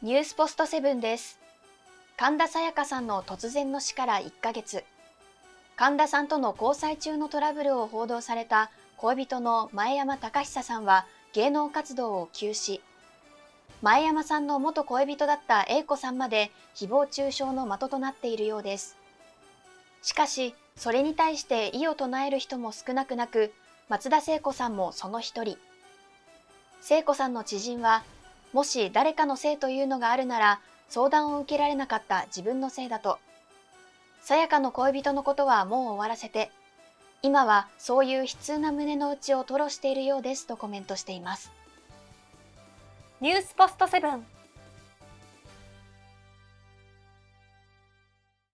ニュースポストセブンです。神田沙也加さんの突然の死から1ヶ月。神田さんとの交際中のトラブルを報道された恋人の前山剛久さんは芸能活動を休止。前山さんの元恋人だった英子さんまで誹謗中傷の的となっているようです。しかし、それに対して異を唱える人も少なくなく、松田聖子さんもその一人。聖子さんの知人は、もし誰かのせいというのがあるなら、相談を受けられなかった自分のせいだと。さやかの恋人のことはもう終わらせて、今はそういう悲痛な胸の内を吐露しているようですとコメントしています。 ニュースポストセブン。